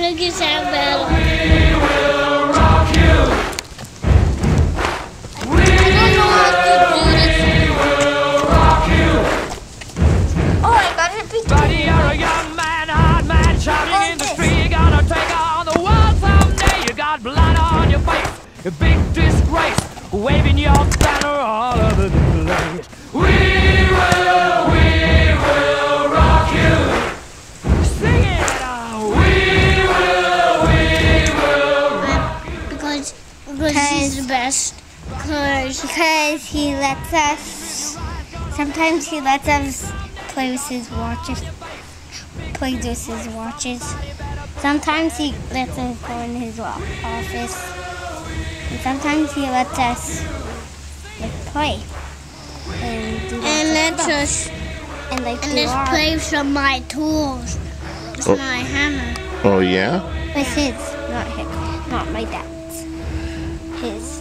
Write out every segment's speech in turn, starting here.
Look at Isabella. We will rock you. We will rock you. Oh, I got it. Buddy, you're a young man, hard man, shouting in the street. You're gonna take on the world someday. You got blood on your face, a big disgrace, waving your banner all over the place. We will rock you. Sing it out. We will rock you. Because he's the best. Because he lets us. Sometimes he lets us play with his watches. Sometimes he lets us go in his office. And sometimes he lets us play. And let's play some of my tools. With my hammer. Oh, yeah? With his, not his, not my dad's. His.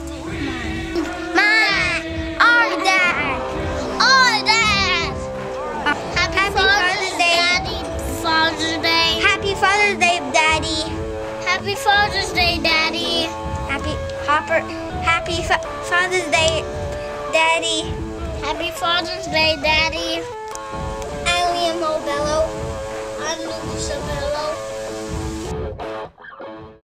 Mine. Our dad. Happy Father's Day. Father's Day. Happy Father's Day, Daddy. Happy Father's Day, Daddy. Happy Father's Day, Daddy. Happy Father's Day, Daddy. I'm Liam Mobello. I'm Isabella.